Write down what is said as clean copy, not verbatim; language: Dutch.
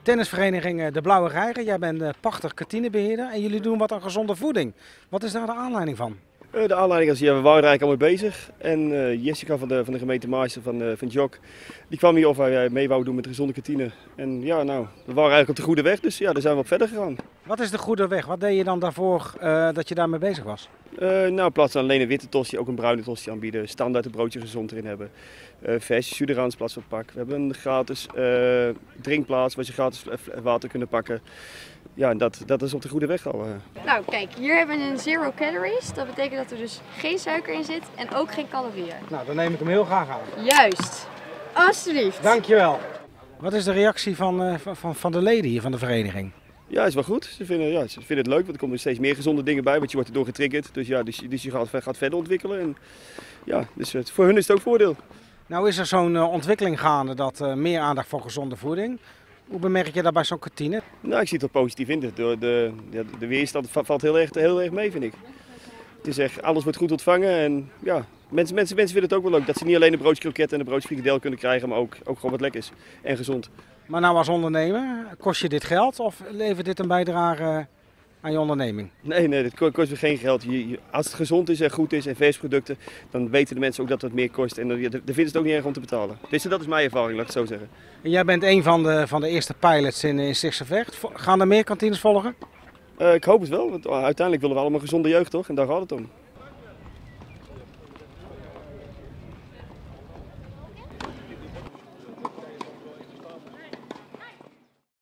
Tennisvereniging De Blauwe Reiger, jij bent pachter kantinebeheerder en jullie doen wat aan gezonde voeding. Wat is daar de aanleiding van? De aanleiding is, we waren er eigenlijk al mee bezig. En Jessica van de gemeente Maarsen van Jok, die kwam hier of wij mee wouden doen met de gezonde kantine. En ja, nou, we waren eigenlijk op de goede weg, dus ja, daar zijn we op verder gegaan. Wat is de goede weg? Wat deed je dan daarvoor dat je daarmee bezig was? Nou, in plaats van alleen een witte tosti, ook een bruine tosti aanbieden. Standaard een broodje gezond erin hebben. Verse suderans plaats van pak. We hebben een gratis drinkplaats waar je gratis water kunnen pakken. Ja, dat is op de goede weg al. Nou kijk, hier hebben we een zero calories. Dat betekent dat er dus geen suiker in zit en ook geen calorieën. Nou, dan neem ik hem heel graag aan. Juist. Alsjeblieft. Dankjewel. Wat is de reactie van de leden hier van de vereniging? Ja, is wel goed. Ze vinden het leuk, want er komen steeds meer gezonde dingen bij, want je wordt erdoor getriggerd. Dus ja, dus je gaat verder ontwikkelen. En, ja, dus voor hun is het ook voordeel. Nou is er zo'n ontwikkeling gaande dat meer aandacht voor gezonde voeding. Hoe bemerk je dat bij zo'n kantine? Nou, ik zie het wel positief in. De weerstand valt heel erg mee, vind ik. Het is echt, alles wordt goed ontvangen en ja, mensen vinden het ook wel leuk. Dat ze niet alleen een broodje kroket en een broodje frikandel kunnen krijgen, maar ook gewoon wat lekkers en gezond. Maar nou als ondernemer, kost je dit geld of levert dit een bijdrage aan je onderneming? Nee, dit kost me geen geld. Als het gezond is en goed is en vers producten, dan weten de mensen ook dat het meer kost. En dan vinden ze het ook niet erg om te betalen. Dus dat is mijn ervaring, laat ik het zo zeggen. En jij bent een van de eerste pilots in Stichtse Vecht. Gaan er meer kantines volgen? Ik hoop het wel, want uiteindelijk willen we allemaal gezonde jeugd, toch? En daar gaat het om.